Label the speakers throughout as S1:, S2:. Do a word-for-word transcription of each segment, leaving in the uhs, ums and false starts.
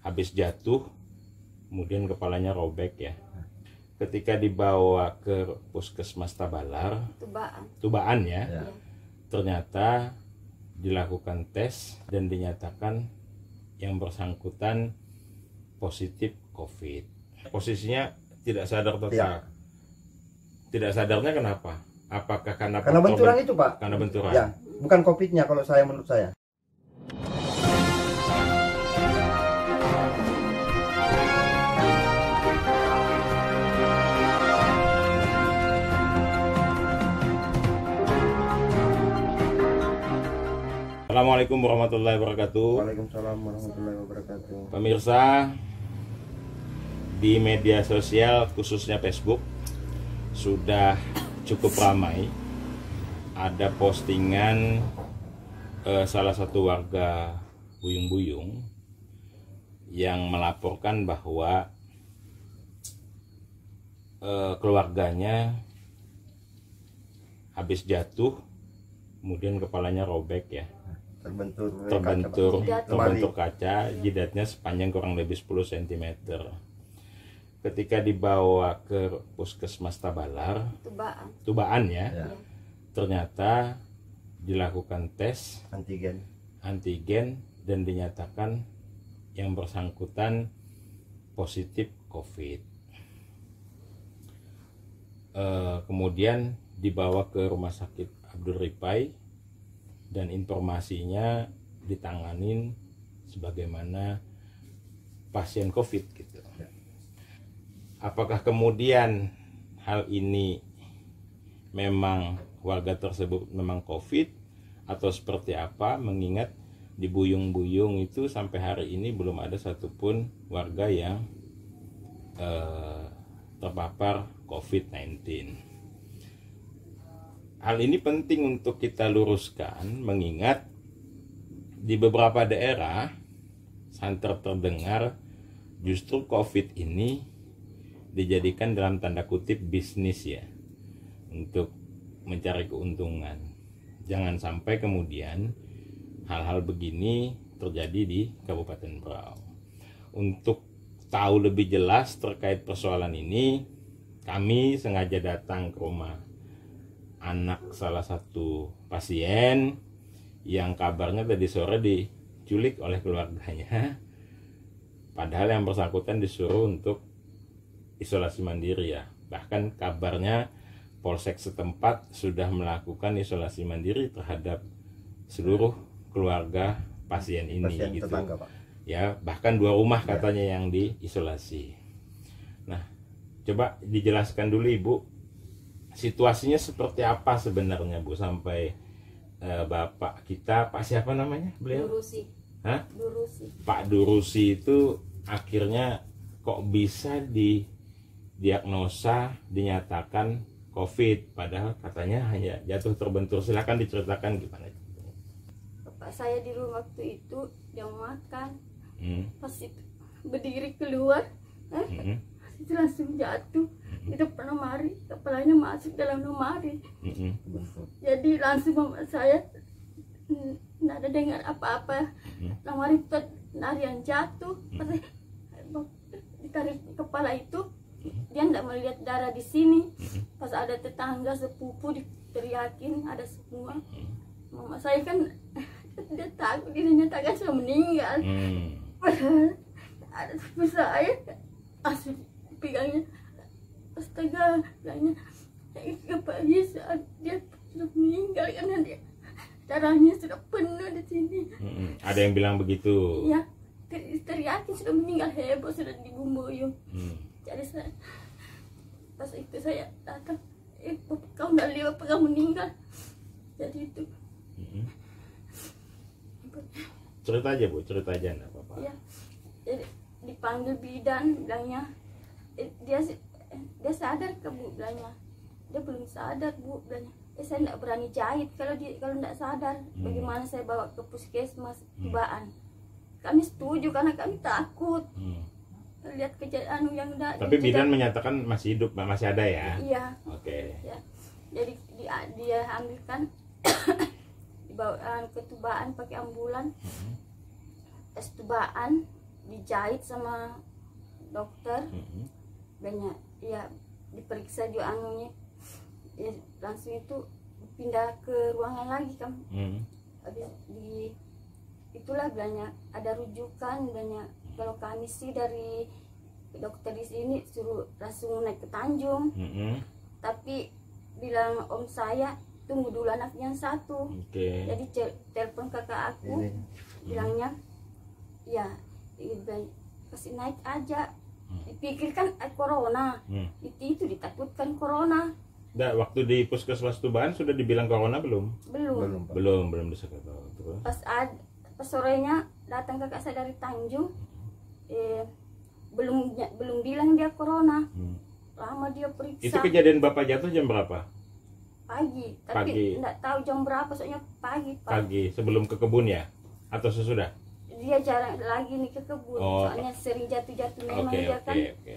S1: habis jatuh, kemudian kepalanya robek ya. Ketika dibawa ke puskesmas Tabalar,
S2: Tubaan,
S1: Tubaan ya,
S2: ya.
S1: ternyata dilakukan tes dan dinyatakan yang bersangkutan positif COVID. Posisinya tidak sadar total.
S3: Ya.
S1: Tidak sadarnya kenapa? Apakah karena
S3: Karena
S1: faktor
S3: benturan
S1: ben-
S3: itu, Pak.
S1: Karena benturan.
S3: Ya, bukan COVID-nya kalau saya menurut saya.
S1: Assalamualaikum warahmatullahi wabarakatuh.
S3: Waalaikumsalam warahmatullahi wabarakatuh.
S1: Pemirsa, di media sosial khususnya Facebook sudah cukup ramai ada postingan eh, salah satu warga Buyung-Buyung yang melaporkan bahwa eh, keluarganya habis jatuh kemudian kepalanya robek ya,
S3: Terbentur
S1: terbentur
S3: kaca, Pak.
S1: terbentur kaca, jidatnya sepanjang kurang lebih sepuluh sentimeter. Ketika dibawa ke puskesmas Tabalar,
S2: Tubaan,
S1: Tubaan ya,
S3: Ya.
S1: ternyata dilakukan tes
S3: Antigen.
S1: antigen dan dinyatakan yang bersangkutan positif COVID. Eh, kemudian dibawa ke rumah sakit Abdul Ripai dan informasinya ditanganin sebagaimana pasien COVID gitu.
S3: Ya.
S1: Apakah kemudian hal ini memang warga tersebut memang COVID atau seperti apa, mengingat di Buyung-Buyung itu sampai hari ini belum ada satupun warga yang eh, terpapar COVID sembilan belas. Hal ini penting untuk kita luruskan, mengingat di beberapa daerah santer terdengar justru COVID ini dijadikan dalam tanda kutip bisnis ya, untuk mencari keuntungan. Jangan sampai kemudian hal-hal begini terjadi di Kabupaten Berau. Untuk tahu lebih jelas terkait persoalan ini, kami sengaja datang ke rumah anak salah satu pasien yang kabarnya tadi sore diculik oleh keluarganya, padahal yang bersangkutan disuruh untuk isolasi mandiri ya. Bahkan kabarnya polsek setempat sudah melakukan isolasi mandiri terhadap seluruh keluarga pasien ini
S3: Pasien
S1: gitu
S3: tetangga, Pak.
S1: ya, bahkan dua rumah
S3: Ya.
S1: katanya yang diisolasi. Nah, coba dijelaskan dulu Ibu, situasinya seperti apa sebenarnya Bu, sampai eh, Bapak kita, Pak siapa namanya beliau?
S2: Durusi,
S1: Hah?
S2: Durusi,
S1: Pak Durusi itu akhirnya kok bisa didiagnosa, dinyatakan COVID, padahal katanya hanya jatuh terbentur. Silakan diceritakan gimana.
S2: bapak saya di rumah waktu itu dia makan,
S1: Hmm.
S2: pas itu berdiri keluar, eh,
S1: Hmm.
S2: itu langsung jatuh di depan lemari, kepalanya masuk dalam lemari.
S1: Hmm.
S2: Jadi langsung mama saya mm, nggak ada dengar apa-apa.
S1: Hmm.
S2: Lemari itu narian jatuh, pas ditarik kepala itu dia nggak melihat darah di sini. Pas ada tetangga sepupu diteriakin ada semua. Mama saya kan dia takut, dia nyatakan sudah meninggal.
S1: Hmm.
S2: Padahal ada sepupu saya asli pegangnya, astaga, bilangnya apa bisa dia sudah meninggal karena dia darahnya sudah penuh di sini.
S1: Hmm. Ada yang bilang begitu.
S2: Ya, ter- teriakin sudah meninggal, heboh, sudah digumbuyung.
S1: Hmm.
S2: Jadi saya pas itu saya datang, eh kau nggak lihat apa kamu meninggal. Jadi itu
S1: Hmm. Cerita aja Bu, cerita aja enggak apa-apa.
S2: ya, jadi dipanggil bidan, bilangnya eh, dia si- eh, dia sadar ke Bu, bilangnya dia belum sadar Bu, bilangnya eh saya nggak berani jahit kalau dia kalau nggak sadar.
S1: Hmm.
S2: Bagaimana saya bawa ke puskesmas Tubaan? Kami setuju karena kami takut
S1: Hmm.
S2: lihat kejadian yang enggak.
S1: Tapi bidan menyatakan masih hidup, masih ada ya.
S2: Iya.
S1: Oke.
S2: Ya, jadi dia, dia ambilkan dibawa ke Tubaan pakai ambulan, tes Tubaan, dijahit sama dokter.
S1: Mm-mm.
S2: Banyak ya, diperiksa juga anunya ya, langsung itu pindah ke ruangan lagi kan.
S1: Mm.
S2: Habis di itulah banyak ada rujukan banyak. Kalau kami sih dari dokter di sini suruh langsung naik ke Tanjung,
S1: Mm-mm.
S2: tapi bilang om saya tunggu dulu anaknya yang satu.
S1: Oke.
S2: Jadi ce- telepon kakak aku
S3: Ini
S2: bilangnya ya ibu kasih naik aja.
S1: Hmm.
S2: Dipikirkan eh, corona,
S1: Hmm.
S2: itu, itu ditakutkan corona.
S1: Nah, waktu di puskesmas Tuban sudah dibilang corona belum?
S2: Belum.
S3: belum Pak.
S1: Belum, belum disebut. Terus?
S2: Pas ad, pas sorenya datang kakak saya dari Tanjung, eh, belum belum bilang dia corona.
S1: Hmm.
S2: Lama dia periksa.
S1: Itu kejadian Bapak jatuh jam berapa?
S2: Pagi, tapi
S1: Pagi.
S2: enggak tahu jam berapa, soalnya pagi, Pak.
S1: Pagi, sebelum ke kebun ya? Atau sesudah?
S2: Dia jarang lagi nih ke kebun,
S1: Oh.
S2: soalnya sering jatuh-jatuh memang
S1: Oke,
S2: dia
S1: oke,
S2: kan.
S1: oke.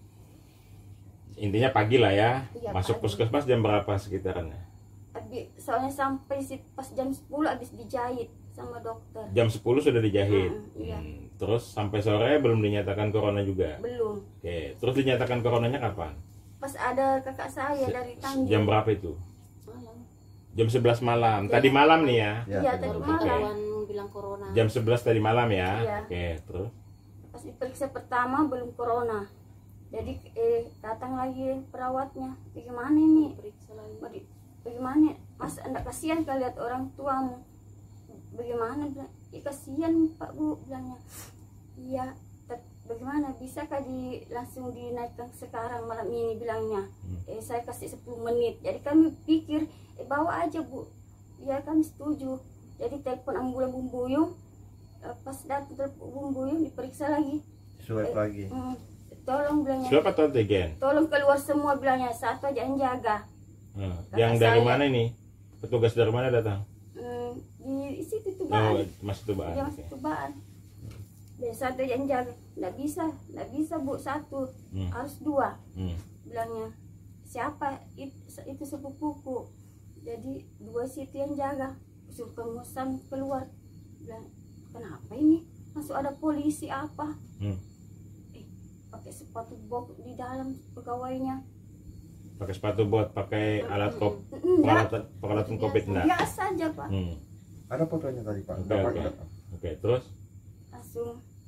S1: Intinya pagi lah ya.
S2: Iya,
S1: Masuk
S2: pagi.
S1: puskesmas jam berapa sekitarannya?
S2: Habis, soalnya sampai si- pas jam sepuluh habis dijahit sama dokter.
S1: Jam sepuluh sudah dijahit.
S2: Mm, iya.
S1: Hmm, Terus sampai sore belum dinyatakan corona juga.
S2: Belum.
S1: Oke, terus dinyatakan coronanya kapan?
S2: Pas ada kakak saya dari Tanjung.
S1: Jam berapa itu?
S2: Malam.
S1: Jam sebelas malam. Tadi malam nih ya.
S3: Ya,
S2: Iya,
S3: tadi
S2: tadi
S3: malam.
S2: malam.
S4: Kawan bilang corona.
S1: Jam sebelas tadi malam ya.
S2: Iya.
S1: Oke, terus
S2: Pas diperiksa pertama belum corona. Jadi eh datang lagi perawatnya. Bagaimana ini?
S4: Periksa lagi.
S2: Mau di- Bagaimana? Mas enggak kasihan kali lihat orang tuamu. Bagaimana? Bilang, "Ih, kasihan Pak Bu," bilangnya. Iya, tet- bagaimana bisakah di langsung dinaikkan sekarang malam ini, bilangnya.
S1: Hmm.
S2: Eh saya kasih sepuluh menit. Jadi kami pikir eh bawa aja Bu. Ya kami setuju. Jadi telepon ambulan Bumbuyung. Eh, pas datang telepon Bumbuyung diperiksa lagi.
S3: Swab lagi.
S2: Hmm, tolong bilangnya.
S1: swab atau antigen?
S2: Tolong keluar semua, bilangnya. Satu aja yang jaga.
S1: Hmm.
S2: Kakak
S1: Yang dari
S2: saya-
S1: mana ini? Petugas dari mana datang?
S2: Hmm, di situ tuh
S1: Oh,
S2: Bang.
S1: masih Tuban.
S2: Dia
S1: Oke.
S2: masih cobaan. Dan satu yang jaga. Nggak bisa, nggak bisa Bu, satu.
S1: Hmm.
S2: Harus dua,
S1: Hmm.
S2: bilangnya. Siapa? It, itu sepupuku. Jadi dua situ yang jaga. Suruh pengusan keluar. Bilang, kenapa ini? Masuk ada polisi apa?
S1: Hmm.
S2: Eh, pakai sepatu box di dalam pegawainya.
S1: Pakai sepatu bot, pakai alat kop,
S2: Enggak,
S1: peralatan peralatan covid enggak?
S2: biasa aja Pak.
S1: Hmm.
S3: Ada fotonya tadi Pak.
S1: Oke,
S3: Bapak
S1: oke.
S3: enggak?
S1: Oke, terus
S2: Langsung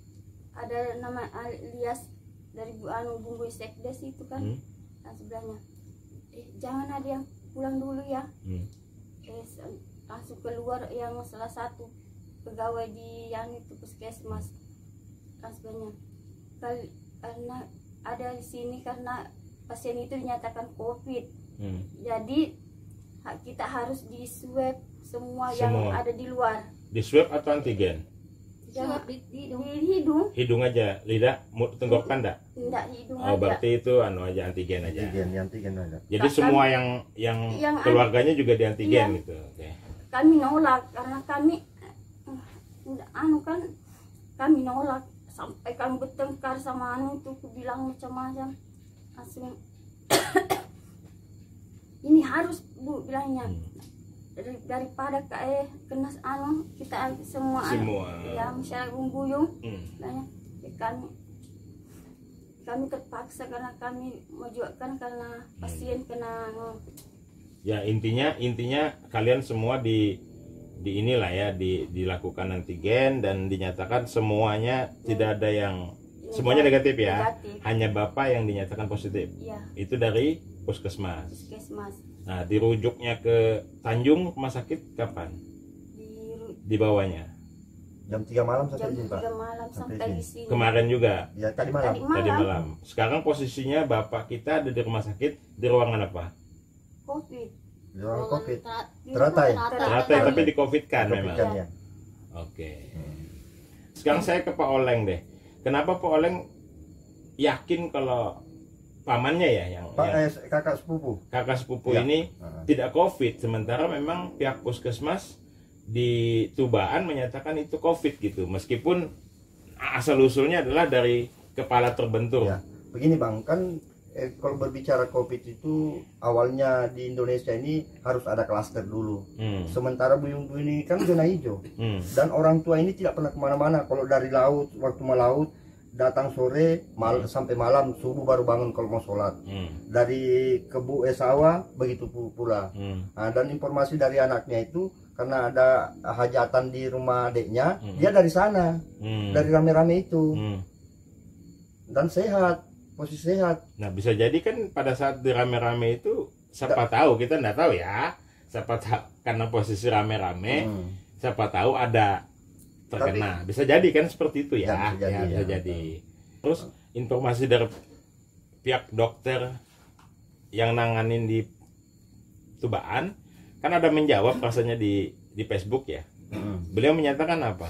S2: ada nama alias dari Bu Anu Bumbu Sekdes itu kan.
S1: hmm.
S2: Langsung bilangnya, eh jangan ada yang pulang dulu ya.
S1: Hmm.
S2: Eh se- langsung keluar yang salah satu pegawai di yang itu puskesmas. Langsung bilangnya, "Kal- karena ada di sini karena pasien itu dinyatakan COVID.
S1: Hmm.
S2: Jadi ha- kita harus di swab semua,
S1: Semua.
S2: yang ada di luar.
S1: Di swab atau antigen?
S4: Swab di, di hidung.
S2: Di hidung,
S1: Hidung aja, lidah, mulut, tenggorokan enggak?
S2: enggak di hidung
S1: Oh,
S2: aja.
S1: berarti itu anu aja antigen aja.
S3: Antigen, yang antigen ada.
S1: Jadi
S2: Kan-
S1: semua yang yang,
S2: yang
S1: keluarganya juga di antigen
S2: Iya.
S1: gitu. Oke.
S2: Kami nolak karena kami eh, enggak, anu kan kami nolak sampai kami bertengkar sama anu itu, aku bilang macam-macam. Langsung ini harus Bu, bilangnya.
S1: Hmm.
S2: Dari, daripada kayak kena anu kita semua anu,
S1: Semua.
S2: ya masyarakat Bumbuyung,
S1: Hmm.
S2: bilangnya ya, kami kami terpaksa karena kami mau juga kan karena pasien kena anu.
S1: Ya intinya intinya kalian semua di di inilah ya di dilakukan antigen dan dinyatakan semuanya tidak ada yang semuanya negatif ya.
S2: Negatif.
S1: Hanya Bapak yang dinyatakan positif.
S2: Ya,
S1: Itu dari puskesmas.
S2: puskesmas
S1: Nah, dirujuknya ke Tanjung rumah sakit kapan?
S2: di ru-
S1: Dibawanya.
S3: Jam tiga malam
S2: jam
S3: sampai sini Pak.
S2: tiga malam
S3: Sampai
S2: sampai
S3: sini.
S2: di sini.
S1: Kemarin juga.
S3: Ya tadi malam.
S2: Tadi
S1: Tadi
S2: malam,
S1: malam. Sekarang posisinya Bapak kita ada di rumah sakit di ruangan apa?
S2: COVID.
S3: Di ruangan Covid.
S4: Ter-
S2: Di
S3: Teratai.
S2: rumah
S4: Teratai.
S1: Teratai tapi di Covid kan
S3: Covid
S1: memang.
S3: kan ya.
S1: Oke. Sekarang saya ke Pak Oleng deh. Kenapa Pak Oleng yakin kalau pamannya ya yang,
S3: Pak
S1: yang
S3: eh, kakak sepupu.
S1: kakak sepupu
S3: Ya.
S1: ini
S3: Nah,
S1: tidak COVID, sementara memang pihak puskesmas di Tubaan menyatakan itu COVID gitu, meskipun asal usulnya adalah dari kepala terbentur.
S3: ya. Begini Bang, kan eh, kalau berbicara COVID itu awalnya di Indonesia ini harus ada klaster dulu.
S1: Hmm.
S3: Sementara Buyung Buyung ini kan zona hijau.
S1: Hmm.
S3: Dan orang tua ini tidak pernah kemana-mana. Kalau dari laut, waktu melaut, datang sore mal, sampai malam, subuh baru bangun kalau mau sholat.
S1: Hmm.
S3: Dari kebu eh, sawah begitu pula.
S1: Hmm.
S3: Nah, dan informasi dari anaknya itu karena ada hajatan di rumah adiknya,
S1: Hmm.
S3: dia dari sana,
S1: Hmm.
S3: dari rame-rame itu,
S1: Hmm.
S3: dan sehat, posisi sehat.
S1: Nah, bisa jadi kan pada saat di rame-rame itu siapa tahu, kita nggak tahu ya, siapa tahu karena posisi rame-rame,
S3: Hmm.
S1: siapa tahu ada terkena. Bisa jadi kan seperti itu ya.
S3: Ya, bisa jadi,
S1: Ya, bisa
S3: ya.
S1: jadi. Terus informasi dari pihak dokter yang nanganin di Tubaan kan ada menjawab rasanya di di Facebook ya.
S3: Hmm.
S1: Beliau menyatakan apa?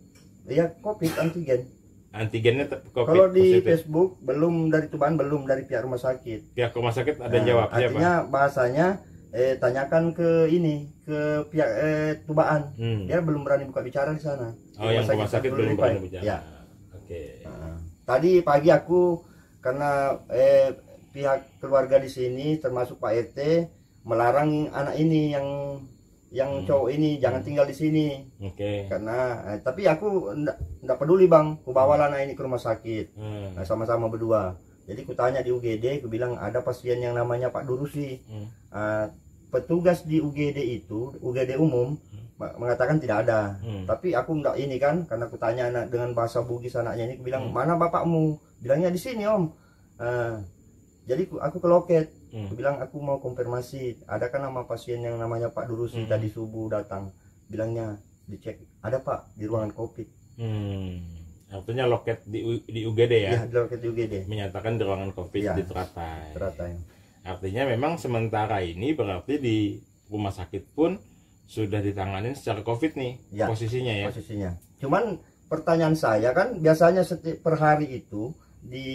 S3: Ya COVID antigen.
S1: Antigennya te- COVID
S3: Kalau di
S1: positif.
S3: Facebook belum dari Tuban, belum dari pihak rumah sakit.
S1: Pihak rumah sakit ada
S3: Nah,
S1: jawab siapa?
S3: artinya bahasanya eh, tanyakan ke ini ke pihak eh, Tubaan.
S1: Hmm.
S3: Dia belum berani buka bicara di sana.
S1: Oh, yang rumah sakit belum
S3: Abdul
S1: berani
S3: Rifai.
S1: bicara.
S3: Ya.
S1: Oke.
S3: Nah, tadi pagi aku karena eh, pihak keluarga di sini termasuk Pak R T melarang anak ini yang yang
S1: Hmm.
S3: cowok ini jangan tinggal di sini
S1: Oke.
S3: karena eh, tapi aku ndak ndak peduli bang, aku bawa anak ini ke rumah sakit.
S1: Hmm.
S3: Nah, sama-sama berdua. Jadi ku tanya di U G D, aku bilang ada pasien yang namanya Pak Durusi.
S1: Hmm.
S3: Ah, petugas di U G D itu, U G D umum ma- mengatakan tidak ada.
S1: Hmm.
S3: Tapi aku enggak ini kan, karena aku tanya anak dengan bahasa Bugis anaknya ini, aku bilang
S1: Hmm.
S3: mana bapakmu? Bilangnya di sini om. Ah, jadi ku- aku ke loket,
S1: Hmm.
S3: aku bilang aku mau konfirmasi, ada kan nama pasien yang namanya Pak Durusi
S1: Hmm.
S3: tadi subuh datang. Bilangnya dicek, ada Pak di ruangan COVID.
S1: Hmm. Artinya loket di U- di U G D ya,
S3: Ya, di loket U G D.
S1: menyatakan di ruangan COVID
S3: Ya.
S1: di Teratai.
S3: Teratai.
S1: Artinya memang sementara ini berarti di rumah sakit pun sudah ditanganin secara COVID nih
S3: Ya.
S1: posisinya ya.
S3: Posisinya. Cuman pertanyaan saya kan biasanya setiap per hari itu di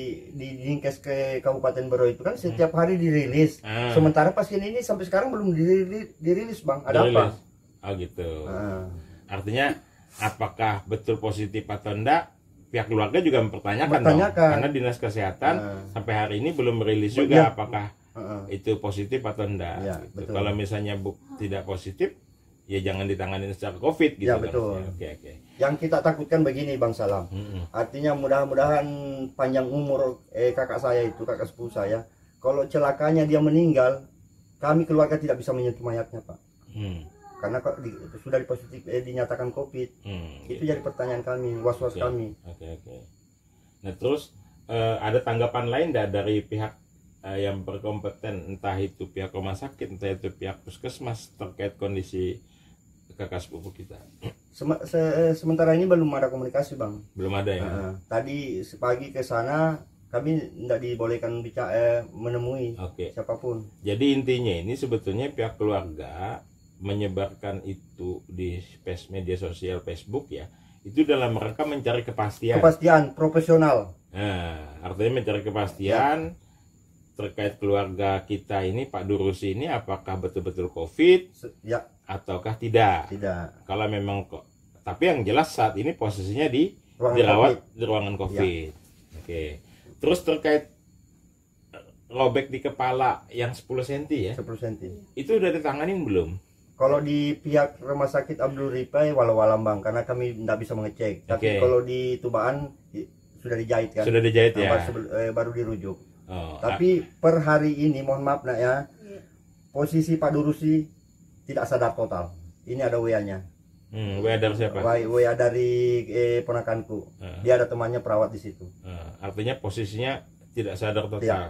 S3: di Dinkes ke Kabupaten Bero itu kan setiap hari dirilis.
S1: Ah.
S3: Sementara pasien ini sampai sekarang belum dirilis, dirilis Bang. Ada
S1: Dirilis.
S3: apa?
S1: Oh gitu.
S3: Ah.
S1: Artinya apakah betul positif atau enggak? Pihak keluarga juga mempertanyakan, dong.
S3: Mempertanyakan.
S1: Karena dinas kesehatan
S3: Ah.
S1: sampai hari ini belum merilis
S3: Betul.
S1: juga apakah
S3: Ah, ah.
S1: itu positif atau enggak.
S3: Ya,
S1: gitu.
S3: betul.
S1: Kalau misalnya bu tidak positif, ya jangan ditangani secara COVID gitu.
S3: Ya,
S1: kan.
S3: betul.
S1: Oke oke.
S3: Yang kita takutkan begini Bang Salam.
S1: Mm-mm.
S3: Artinya mudah-mudahan panjang umur eh, kakak saya itu, kakak sepupu saya. Kalau celakanya dia meninggal, kami keluarga tidak bisa menyentuh mayatnya Pak.
S1: Hmm.
S3: Karena kok di, sudah dipositif eh, dinyatakan COVID.
S1: Hmm.
S3: Itu jadi pertanyaan kami, was-was
S1: Oke.
S3: kami.
S1: Oke oke. Nah terus eh, ada tanggapan lain nggak dari pihak eh, yang berkompeten, entah itu pihak rumah sakit, entah itu pihak puskesmas terkait kondisi kakak sepupu kita?
S3: Sem- se- sementara ini belum ada komunikasi Bang.
S1: Belum ada ya?
S3: Nah, tadi sepagi ke sana kami tidak dibolehkan bicara eh, menemui
S1: Oke.
S3: siapapun.
S1: Jadi intinya ini sebetulnya pihak keluarga menyebarkan itu di space media sosial Facebook ya, itu dalam rangka mencari kepastian.
S3: Kepastian profesional.
S1: Nah, artinya mencari kepastian terkait keluarga kita ini, Pak Durusi ini apakah betul-betul COVID
S3: Se- Ya,
S1: ataukah tidak.
S3: tidak.
S1: Kalau memang kok, tapi yang jelas saat ini posisinya di
S3: Ruangan
S1: dirawat
S3: COVID.
S1: di ruangan COVID. Oke. Terus terkait eh, robek di kepala yang sepuluh sentimeter ya,
S3: sepuluh sentimeter.
S1: itu udah ditanganin belum?
S3: Kalau di pihak Rumah Sakit Abdul Rifai walau-walam Bang, karena kami tidak bisa mengecek. Tapi
S1: Oke.
S3: kalau di Tubaan i- sudah dijahit kan.
S1: Sudah dijahit
S3: Nah,
S1: ya.
S3: baru, sebel- eh, baru dirujuk.
S1: Oh,
S3: Tapi per hari ini mohon maaf nak ya, posisi Pak Durusi tidak sadar total. Ini ada W A-nya.
S1: hmm, W A dari siapa?
S3: W A dari eh, ponakanku.
S1: Heeh.
S3: Dia ada temannya perawat di situ.
S1: Eh, artinya posisinya tidak sadar total.
S3: Tidak.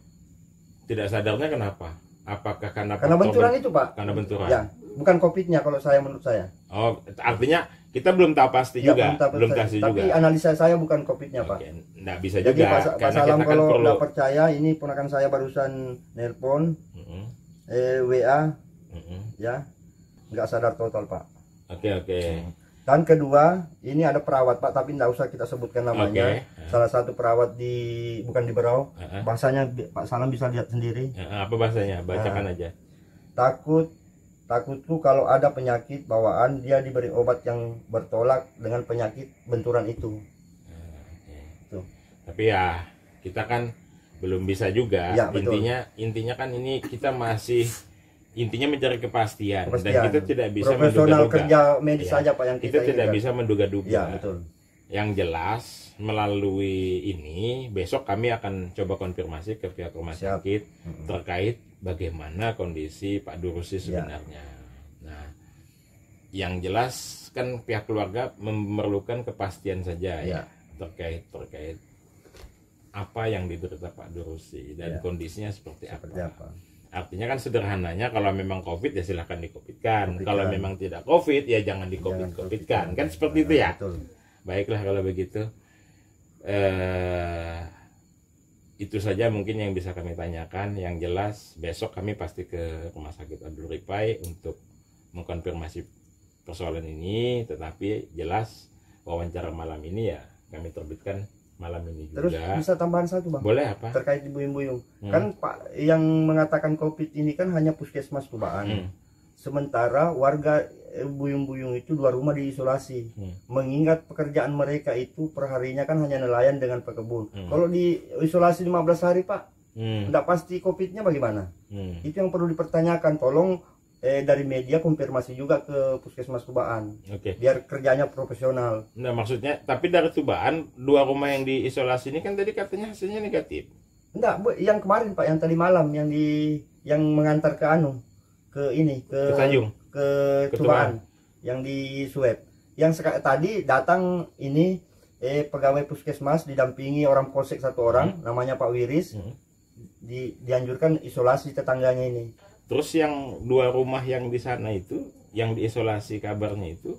S1: Tidak sadarnya kenapa? Apakah karena
S3: Karena
S1: faktor
S3: benturan
S1: ben-
S3: itu Pak.
S1: Karena benturan.
S3: Ya, bukan COVID-nya kalau saya menurut saya.
S1: Oh, artinya kita belum tahu pasti
S3: Ya,
S1: juga,
S3: tahu
S1: belum
S3: saya.
S1: pasti
S3: Tapi
S1: juga.
S3: analisa saya bukan COVID-nya Pak.
S1: Oke, nggak bisa
S3: Jadi
S1: juga
S3: Pak, Pak
S1: karena
S3: Salam
S1: kita kan
S3: kalau
S1: perlu.
S3: nggak percaya, ini ponakan saya barusan nelpon,
S1: Mm-mm,
S3: eh, W A,
S1: mm-mm.
S3: ya, nggak sadar total Pak.
S1: Oke oke.
S3: Dan kedua, ini ada perawat Pak, tapi nggak usah kita sebutkan namanya.
S1: Oke.
S3: Salah satu perawat di bukan di Berau,
S1: Heeh.
S3: bahasanya bi- Pak Salam bisa lihat sendiri.
S1: Eh, Apa bahasanya? Bacakan
S3: Nah.
S1: aja.
S3: Takut, takutku kalau ada penyakit bawaan dia diberi obat yang bertolak dengan penyakit benturan itu.
S1: Eh, oke.
S3: Tuh.
S1: Tapi ya kita kan belum bisa juga.
S3: Ya, betul.
S1: Intinya intinya kan ini kita masih intinya mencari kepastian,
S3: Kepastian.
S1: dan kita tidak bisa
S3: profesional
S1: menduga-duga.
S3: kerja medis
S1: Ya,
S3: saja Pak yang
S1: kita
S3: kita
S1: tidak
S3: inginkan.
S1: bisa menduga-duga.
S3: Ya, betul.
S1: Yang jelas melalui ini besok kami akan coba konfirmasi ke pihak rumah
S3: Siap.
S1: sakit
S3: Mm-mm.
S1: terkait bagaimana kondisi Pak Durusi
S3: Ya.
S1: sebenarnya. Nah, yang jelas kan pihak keluarga memerlukan kepastian saja ya,
S3: Ya.
S1: terkait terkait apa yang diderita Pak Durusi dan
S3: Ya.
S1: kondisinya seperti,
S3: Seperti
S1: apa.
S3: apa?
S1: Artinya kan sederhananya kalau memang COVID ya silahkan di-COVID-kan.
S3: Covid-kan.
S1: Kalau memang tidak COVID ya jangan di-COVID-COVID-kan. Kan seperti itu ya.
S3: Betul.
S1: Baiklah kalau begitu. Eh, itu saja mungkin yang bisa kami tanyakan. Yang jelas besok kami pasti ke Rumah Sakit Abdul Ripai untuk mengkonfirmasi persoalan ini. Tetapi jelas wawancara malam ini ya kami terbitkan malam ini
S3: Terus
S1: juga.
S3: bisa tambahan satu Bang,
S1: Boleh apa?
S3: terkait buyung-buyung.
S1: Hmm.
S3: Kan Pak yang mengatakan COVID ini kan hanya puskesmas Tubaan.
S1: Hmm.
S3: Sementara warga eh, buyung-buyung itu dua rumah diisolasi.
S1: Hmm.
S3: Mengingat pekerjaan mereka itu perharinya kan hanya nelayan dengan pekebun.
S1: Hmm.
S3: Kalau diisolasi lima belas hari Pak,
S1: Hmm.
S3: tidak pasti COVID-nya bagaimana?
S1: Hmm.
S3: Itu yang perlu dipertanyakan. Tolong eh, dari media konfirmasi juga ke puskesmas Tubaan.
S1: Oke.
S3: Biar kerjanya profesional.
S1: Nah maksudnya, tapi dari Tubaan dua rumah yang diisolasi ini kan tadi katanya hasilnya negatif.
S3: Enggak, Bu, yang kemarin Pak, yang tadi malam yang di yang mengantar ke anu ke ini ke
S1: Ke Tanjung?
S3: ke
S1: Ke
S3: Tubaan yang di swab. Yang seka, tadi datang ini eh pegawai puskesmas didampingi orang polsek satu orang namanya Pak Wiris.
S1: Hmm.
S3: Di, dianjurkan isolasi tetangganya ini.
S1: Terus yang dua rumah yang di sana itu, yang diisolasi kabarnya itu,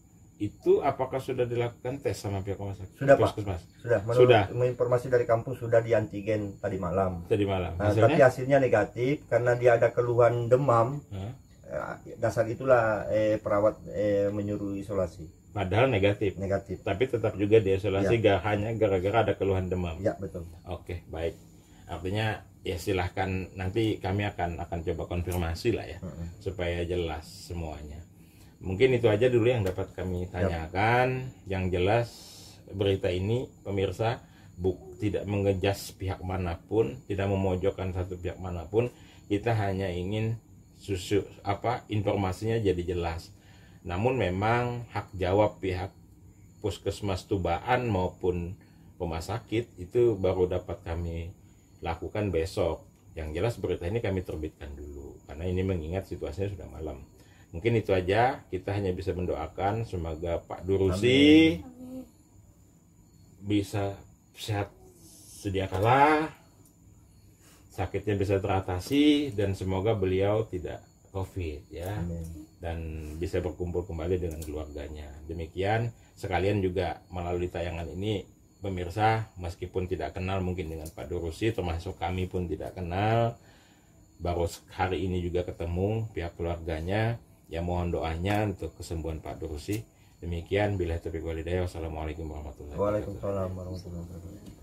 S1: itu apakah sudah dilakukan tes sama pihak rumah sakit?
S3: Sudah, Pak.
S1: Puskesmas?
S3: Sudah, menurut
S1: Sudah.
S3: informasi dari kampus sudah di antigen tadi malam.
S1: Tadi malam.
S3: Nah, tapi
S1: Hasilnya?
S3: hasilnya negatif karena dia ada keluhan demam.
S1: Hah?
S3: Eh, Dasar itulah eh, perawat eh, menyuruh isolasi
S1: Padahal negatif.
S3: negatif.
S1: Tapi tetap juga diisolasi gak hanya gara-gara ada keluhan demam.
S3: Ya betul.
S1: Oke, baik. Artinya ya silahkan nanti kami akan akan coba konfirmasi lah ya,
S3: Mm-mm.
S1: supaya jelas semuanya. Mungkin itu aja dulu yang dapat kami tanyakan. Yang jelas berita ini pemirsa buk tidak mengejas pihak manapun, tidak memojokkan satu pihak manapun. Kita hanya ingin susu apa informasinya jadi jelas. Namun memang hak jawab pihak puskesmas Tubaan maupun rumah sakit itu baru dapat kami lakukan besok. Yang jelas berita ini kami terbitkan dulu karena ini mengingat situasinya sudah malam. Mungkin itu aja, kita hanya bisa mendoakan semoga Pak Durusi
S2: Amin.
S1: bisa sehat sedia kala, sakitnya bisa teratasi, dan semoga beliau tidak COVID ya,
S3: Amin.
S1: dan bisa berkumpul kembali dengan keluarganya. Demikian, sekalian juga melalui tayangan ini pemirsa, meskipun tidak kenal mungkin dengan Pak Durusi, termasuk kami pun tidak kenal, baru hari ini juga ketemu pihak keluarganya, ya mohon doanya untuk kesembuhan Pak Durusi. Demikian, billahi taufiq wal hidayah. Wassalamualaikum warahmatullahi wabarakatuh.
S3: Waalaikumsalam warahmatullahi wabarakatuh.